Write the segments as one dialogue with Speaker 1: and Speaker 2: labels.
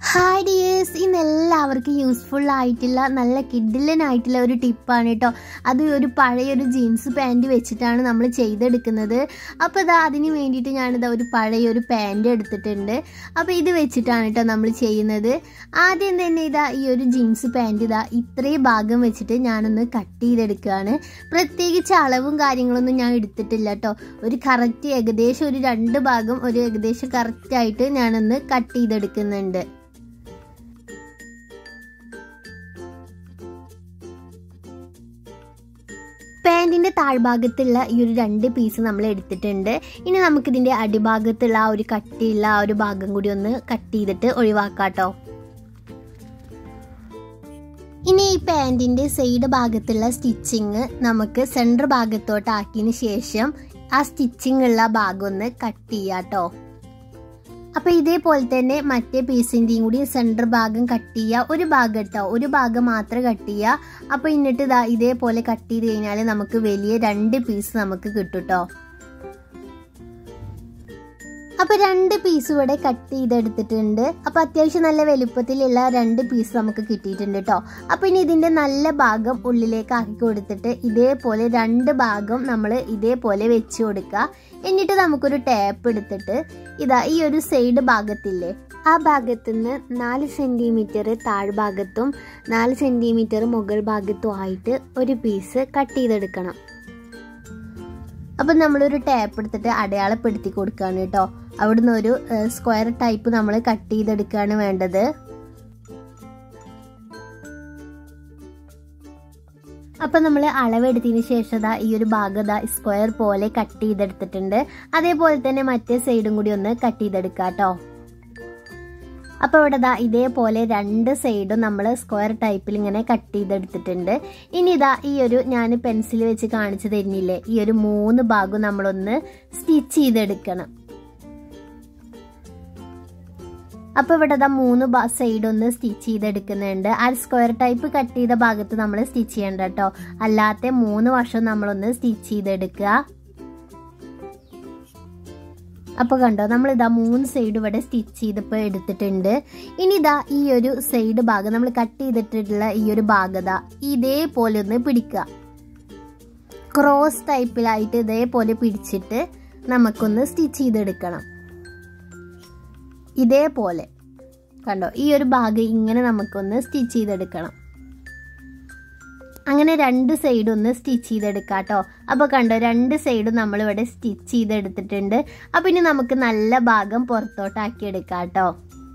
Speaker 1: Hi dears, ഇന്ന് എല്ലാവർക്കും useful ആയിട്ടുള്ള നല്ല കിഡിലനായിട്ടുള്ള ഒരു ടിപ്പാണ് കേട്ടോ. അത് ഒരു പഴയൊരു ജീൻസ് പാൻറ്റ് വെച്ചിട്ടാണ് നമ്മൾ ചെയ്തെടുക്കുന്നത്. അപ്പോൾ ഇതാ അതിന് വേണ്ടിയിട്ട് ഞാനിതാ ഒരു പഴയൊരു പാൻറ്റ് എടുത്തിട്ടുണ്ട്. അപ്പോൾ ഇത് വെച്ചിട്ടാണ് കേട്ടോ നമ്മൾ ചെയ്യുന്നത്. ആദ്യം തന്നെ ഇതാ ഈ ഒരു ജീൻസ് പാൻറ്റ് ഇതാ ഇത്രയും ഭാഗം വെച്ചിട്ട് ഞാനൊന്ന് കട്ട് ചെയ്തെടുക്കുകയാണ്. പ്രത്യേകിച്ച് അളവും കാര്യങ്ങളൊന്നും ഞാൻ എടുത്തിട്ടില്ല കേട്ടോ. ഒരു കറക്റ്റ് ഏകദേശം ഒരു 2 ഭാഗം ഒരു ഏകദേശം കറക്റ്റായിട്ട് ഞാനൊന്ന് കട്ട് ചെയ്തെടുക്കുന്നുണ്ട്. പാൻറ്റിൻ്റെ താഴ്ഭാഗത്തുള്ള ഈ ഒരു 2 പീസ് നമ്മൾ എടുത്തിട്ടുണ്ട്. ഇനി നമുക്കിതിൻ്റെ അടിഭാഗത്തുള്ള ആ ഒരു കട്ടിയുള്ള ആ ഒരു ഭാഗം കൂടി ഒന്ന് കട്ട് ചെയ്തിട്ട് ഒഴിവാക്കാം കേട്ടോ. ഇനി ഈ പാൻറ്റിൻ്റെ സൈഡ് ഭാഗത്തുള്ള സ്റ്റിച്ചിങ് നമുക്ക് സെൻറ്റർ ഭാഗത്തോട്ടാക്കിയതിന് ശേഷം ആ സ്റ്റിച്ചിങ് ഉള്ള ഭാഗം ഒന്ന് കട്ട് ചെയ്യാം കേട്ടോ. അപ്പോൾ ഇതേപോലെ തന്നെ മറ്റേ പീസിൻ്റെയും കൂടി സെൻറ്റർ ഭാഗം കട്ട് ചെയ്യുക. ഒരു ഭാഗം കേട്ടോ, ഒരു ഭാഗം മാത്രം കട്ട് ചെയ്യുക. അപ്പോൾ എന്നിട്ട് ഇതാ ഇതേപോലെ കട്ട് ചെയ്ത് കഴിഞ്ഞാൽ നമുക്ക് വലിയ 2 പീസ് നമുക്ക് കിട്ടും കേട്ടോ. അപ്പോൾ 2 പീസ് ഇവിടെ കട്ട് ചെയ്തെടുത്തിട്ടുണ്ട്. അപ്പോൾ അത്യാവശ്യം നല്ല വലുപ്പത്തിലുള്ള 2 പീസ് നമുക്ക് കിട്ടിയിട്ടുണ്ട് കേട്ടോ. അപ്പോൾ ഇനി ഇതിൻ്റെ നല്ല ഭാഗം ഉള്ളിലേക്ക് ആക്കി കൊടുത്തിട്ട് ഇതേപോലെ 2 ഭാഗം നമ്മൾ ഇതേപോലെ വെച്ച് കൊടുക്കുക. എന്നിട്ട് നമുക്കൊരു ടേപ്പ് എടുത്തിട്ട് ഇതാ ഈ ഒരു സൈഡ് ഭാഗത്തില്ലേ ആ ഭാഗത്തു നിന്ന് 4 സെൻറ്റിമീറ്റർ താഴ്ഭാഗത്തും 4 സെൻറ്റിമീറ്റർ മുകൾ ഭാഗത്തും ആയിട്ട് ഒരു പീസ് കട്ട് ചെയ്തെടുക്കണം. അപ്പം നമ്മളൊരു ടേപ്പ് എടുത്തിട്ട് അടയാളപ്പെടുത്തി കൊടുക്കുകയാണ് കേട്ടോ. അവിടുന്ന് ഒരു സ്ക്വയർ ടൈപ്പ് നമ്മൾ കട്ട് ചെയ്തെടുക്കുകയാണ് വേണ്ടത്. അപ്പം നമ്മൾ അളവെടുത്തതിന് ശേഷം ഈ ഒരു ഭാഗം സ്ക്വയർ പോലെ കട്ട് ചെയ്തെടുത്തിട്ടുണ്ട്. അതേപോലെ തന്നെ മറ്റേ സൈഡും കൂടി ഒന്ന് കട്ട് ചെയ്തെടുക്കാം കേട്ടോ. അപ്പോൾ ഇവിടെ ഇതേപോലെ 2 സൈഡും നമ്മൾ സ്ക്വയർ ടൈപ്പിൽ ഇങ്ങനെ കട്ട് ചെയ്തെടുത്തിട്ടുണ്ട്. ഇനി ഈ ഒരു ഞാൻ പെൻസിൽ വെച്ച് കാണിച്ചു തരുന്നില്ലേ, ഈ ഒരു 3 ഭാഗം നമ്മളൊന്ന് സ്റ്റിച്ച് ചെയ്തെടുക്കണം. അപ്പോൾ ഇവിടെ 3 സൈഡ് ഒന്ന് സ്റ്റിച്ച് ചെയ്തെടുക്കുന്നുണ്ട്. ആ സ്ക്വയർ ടൈപ്പ് കട്ട് ചെയ്ത ഭാഗത്ത് നമ്മൾ സ്റ്റിച്ച് ചെയ്യണ്ട കേട്ടോ, അല്ലാത്ത 3 വശം നമ്മളൊന്ന് സ്റ്റിച്ച് ചെയ്തെടുക്കുക. അപ്പോൾ കണ്ടോ, നമ്മളിതാ 3 സൈഡ് ഇവിടെ സ്റ്റിച്ച് ചെയ്തപ്പോൾ എടുത്തിട്ടുണ്ട്. ഇനി ഈ ഒരു സൈഡ് ഭാഗം നമ്മൾ കട്ട് ചെയ്തിട്ടുള്ള ഈ ഒരു ഭാഗത ഇതേപോലെ ഒന്ന് പിടിക്കുക. ക്രോസ് ടൈപ്പിലായിട്ട് ഇതേപോലെ പിടിച്ചിട്ട് നമുക്കൊന്ന് സ്റ്റിച്ച് ചെയ്തെടുക്കണം. ഇതേപോലെ കണ്ടോ, ഈ ഒരു ഭാഗം ഇങ്ങനെ നമുക്കൊന്ന് സ്റ്റിച്ച് ചെയ്തെടുക്കണം. അങ്ങനെ 2 സൈഡും ഒന്ന് സ്റ്റിച്ച് ചെയ്തെടുക്കാം കേട്ടോ. അപ്പോൾ കണ്ടോ, 2 സൈഡും നമ്മളിവിടെ സ്റ്റിച്ച് ചെയ്തെടുത്തിട്ടുണ്ട്. അപ്പോൾ ഇനി നമുക്ക് നല്ല ഭാഗം പുറത്തോട്ടാക്കി എടുക്കാം കേട്ടോ.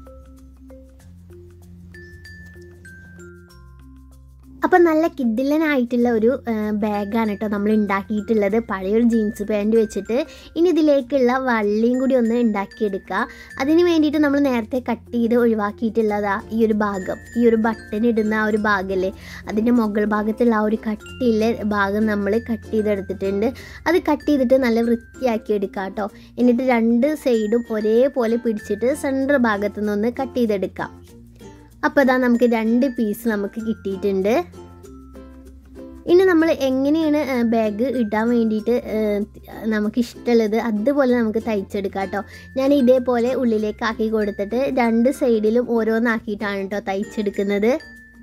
Speaker 1: അപ്പം നല്ല കിഡിലനായിട്ടുള്ള ഒരു ബാഗാണ് കേട്ടോ നമ്മൾ ഉണ്ടാക്കിയിട്ടുള്ളത്, പഴയൊരു ജീൻസ് പാൻറ്റ് വെച്ചിട്ട്. ഇനി ഇതിലേക്കുള്ള വള്ളിയും കൂടി ഒന്ന് ഉണ്ടാക്കിയെടുക്കുക. അതിന് വേണ്ടിയിട്ട് നമ്മൾ നേരത്തെ കട്ട് ചെയ്ത് ഒഴിവാക്കിയിട്ടുള്ളതാ ഈ ഒരു ഭാഗം, ഈ ഒരു ബട്ടൺ ഇടുന്ന ആ ഒരു ഭാഗമല്ലേ, അതിൻ്റെ മുകൾ ഭാഗത്തുള്ള ആ ഒരു കട്ടിയുള്ള ഭാഗം നമ്മൾ കട്ട് ചെയ്തെടുത്തിട്ടുണ്ട്. അത് കട്ട് ചെയ്തിട്ട് നല്ല വൃത്തിയാക്കി എടുക്കുക കേട്ടോ. എന്നിട്ട് 2 സൈഡും ഒരേപോലെ പിടിച്ചിട്ട് സെൻറ്റർ ഭാഗത്തു നിന്നൊന്ന് കട്ട് ചെയ്തെടുക്കാം. അപ്പോൾ നമുക്ക് 2 പീസ് നമുക്ക് കിട്ടിയിട്ടുണ്ട്. ഇനി നമ്മൾ എങ്ങനെയാണ് ബാഗ് ഇടാൻ വേണ്ടിയിട്ട് നമുക്കിഷ്ടമുള്ളത് അതുപോലെ നമുക്ക് തയ്ച്ചെടുക്കാം കേട്ടോ. ഞാൻ ഇതേപോലെ ഉള്ളിലേക്ക് ആക്കി കൊടുത്തിട്ട് 2 സൈഡിലും ഓരോന്നാക്കിയിട്ടാണ് കേട്ടോ തയ്ച്ചെടുക്കുന്നത്.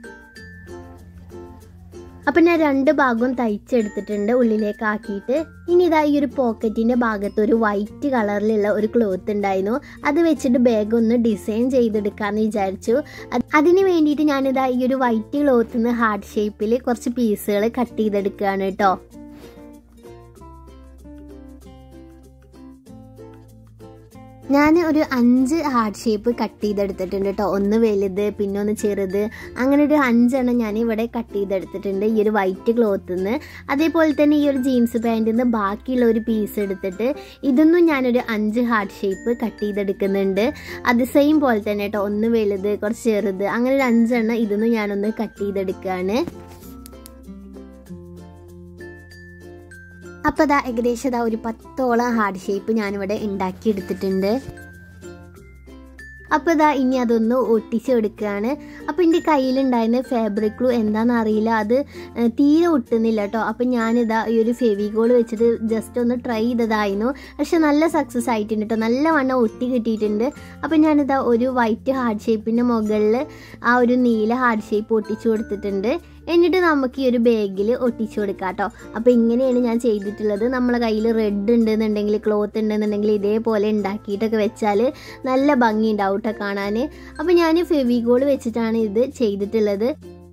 Speaker 1: അപ്പം ഞാൻ 2 ഭാഗവും തയ്ച്ചെടുത്തിട്ടുണ്ട് ഉള്ളിലേക്ക് ആക്കിയിട്ട്. ഇനി ഈ ഒരു പോക്കറ്റിൻ്റെ ഭാഗത്ത് ഒരു വൈറ്റ് കളറിലുള്ള ഒരു ക്ലോത്ത് ഉണ്ടായിരുന്നു. അത് വെച്ചിട്ട് ബാഗ് ഒന്ന് ഡിസൈൻ ചെയ്തെടുക്കാമെന്ന് വിചാരിച്ചു. അതിന് വേണ്ടിയിട്ട് ഈ ഒരു വൈറ്റ് ക്ലോത്തിൽ നിന്ന് ഹാർട്ട് ഷേപ്പിൽ കുറച്ച് പീസുകൾ കട്ട് ചെയ്തെടുക്കുകയാണ് കേട്ടോ. ഞാൻ ഒരു 5 ഹാർട്ട് ഷേപ്പ് കട്ട് ചെയ്തെടുത്തിട്ടുണ്ട് കേട്ടോ. ഒന്ന് വലുത്, പിന്നെ ഒന്ന് ചെറുത്, അങ്ങനെ ഒരു 5 എണ്ണം ഞാൻ ഇവിടെ കട്ട് ചെയ്തെടുത്തിട്ടുണ്ട് ഈ ഒരു വൈറ്റ് ക്ലോത്തിൽ നിന്ന്. അതേപോലെ തന്നെ ഈ ഒരു ജീൻസ് പാൻറ്റിൽ നിന്ന് ബാക്കിയുള്ള ഒരു പീസ് എടുത്തിട്ട് ഇതൊന്നും ഞാനൊരു 5 ഹാർട്ട് ഷേപ്പ് കട്ട് ചെയ്തെടുക്കുന്നുണ്ട്. അത് സെയിം പോലെ തന്നെ കേട്ടോ, ഒന്ന് വലുത് കുറച്ച് ചെറുത്, അങ്ങനെ ഒരു 5 എണ്ണം ഇതൊന്നും ഞാനൊന്ന് കട്ട് ചെയ്തെടുക്കുകയാണ്. അപ്പോൾ ഏകദേശം ഒരു 10ഓളം ഹാർട്ട് ഷേപ്പ് ഞാനിവിടെ ഉണ്ടാക്കിയെടുത്തിട്ടുണ്ട്. അപ്പോൾ ഇതാ ഇനി അതൊന്ന് ഒട്ടിച്ച് കൊടുക്കുകയാണ്. അപ്പോൾ എൻ്റെ കയ്യിലുണ്ടായിരുന്ന ഫാബ്രിക് ഗ്ലൂ എന്താണെന്ന് അറിയില്ല, അത് തീരെ ഒട്ടുന്നില്ല കേട്ടോ. അപ്പോൾ ഞാനിതാ ഈ ഒരു ഫെവിക്കോൾ വെച്ചിട്ട് ജസ്റ്റ് ഒന്ന് ട്രൈ ചെയ്തതായിരുന്നു. പക്ഷെ നല്ല സക്സസ് ആയിട്ടുണ്ട് കേട്ടോ, നല്ല വണ്ണം ഒട്ടി കിട്ടിയിട്ടുണ്ട്. അപ്പോൾ ഞാനിതാ ഒരു വൈറ്റ് ഹാർട്ട് ഷേപ്പിൻ്റെ മുകളിൽ ആ ഒരു നീല ഹാർട്ട് ഷേപ്പ് ഒട്ടിച്ചു കൊടുത്തിട്ടുണ്ട്. എന്നിട്ട് നമുക്ക് ഈ ഒരു ബാഗിൽ ഒട്ടിച്ചു കൊടുക്കാം കേട്ടോ. അപ്പോൾ ഇങ്ങനെയാണ് ഞാൻ ചെയ്തിട്ടുള്ളത്. നമ്മളെ കയ്യിൽ റെഡ് ഉണ്ടെന്നുണ്ടെങ്കിൽ, ക്ലോത്ത് ഉണ്ടെന്നുണ്ടെങ്കിൽ ഇതേപോലെ ഉണ്ടാക്കിയിട്ടൊക്കെ വെച്ചാൽ നല്ല ഭംഗി ഉണ്ടാവും കേട്ടോ കാണാൻ. അപ്പോൾ ഞാൻ ഫെവിക്കോൾ വെച്ചിട്ടാണ് ഇത് ചെയ്തിട്ടുള്ളത്.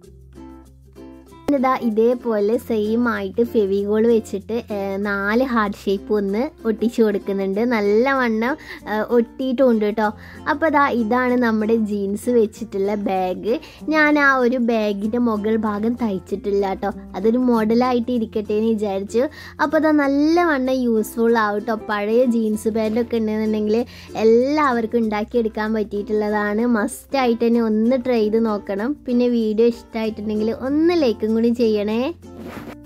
Speaker 1: ഇതാ ഇതേപോലെ സെയിം ആയിട്ട് ഫെവിക്കോൾ വെച്ചിട്ട് 4 ഹാർട്ട് ഷേപ്പ് ഒന്ന് ഒട്ടിച്ചു കൊടുക്കുന്നുണ്ട്. നല്ല വണ്ണം ഒട്ടിയിട്ടുണ്ട് കേട്ടോ. അപ്പോൾ ഇതാണ് നമ്മുടെ ജീൻസ് വെച്ചിട്ടുള്ള ബാഗ്. ഞാൻ ആ ഒരു ബാഗിൻ്റെ മുകൾ ഭാഗം തയ്ച്ചിട്ടില്ല കേട്ടോ, അതൊരു മോഡലായിട്ട് ഇരിക്കട്ടെ എന്ന് വിചാരിച്ചു. അപ്പോൾ നല്ല വണ്ണം യൂസ്ഫുൾ ആവും കേട്ടോ. പഴയ ജീൻസ് പാൻറ്റൊക്കെ ഉണ്ടെന്നുണ്ടെങ്കിൽ എല്ലാവർക്കും ഉണ്ടാക്കിയെടുക്കാൻ പറ്റിയിട്ടുള്ളതാണ്. മസ്റ്റായിട്ട് തന്നെ ഒന്ന് ട്രൈ ചെയ്ത് നോക്കണം. പിന്നെ വീഡിയോ ഇഷ്ടമായിട്ടുണ്ടെങ്കിൽ ഒന്ന് ലൈക്കും കൂടി ചെയ്യണേ.